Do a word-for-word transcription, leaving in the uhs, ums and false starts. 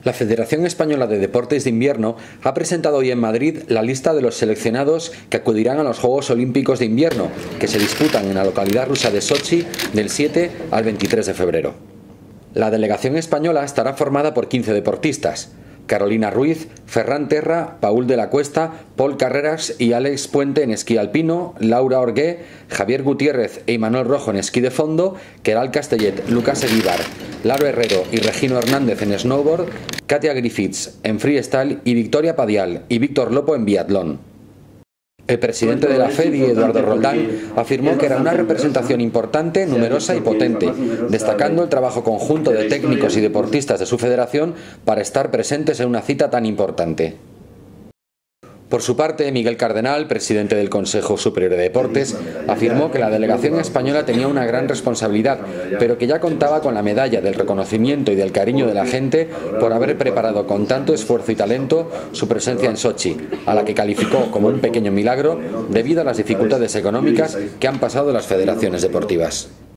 La Federación Española de Deportes de Invierno ha presentado hoy en Madrid la lista de los seleccionados que acudirán a los Juegos Olímpicos de Invierno, que se disputan en la localidad rusa de Sochi del siete al veintitrés de febrero. La delegación española estará formada por quince deportistas: Carolina Ruiz, Ferran Terra, Paul de la Cuesta, Pol Carreras y Àlex Puente en esquí alpino, Laura Orgué, Javier Gutiérrez e Imanol Rojo en esquí de fondo, Queralt Castellet, Lucas Eguíbar, Laro Herrero y Regino Hernández en snowboard, Katia Griffiths en freestyle y Victoria Padial y Víctor Lopo en biatlón. El presidente de la FEDI, Eduardo Roldán, afirmó que era una representación importante, numerosa y potente, destacando el trabajo conjunto de técnicos y deportistas de su federación para estar presentes en una cita tan importante. Por su parte, Miguel Cardenal, presidente del Consejo Superior de Deportes, afirmó que la delegación española tenía una gran responsabilidad, pero que ya contaba con la medalla del reconocimiento y del cariño de la gente por haber preparado con tanto esfuerzo y talento su presencia en Sochi, a la que calificó como un pequeño milagro debido a las dificultades económicas que han pasado las federaciones deportivas.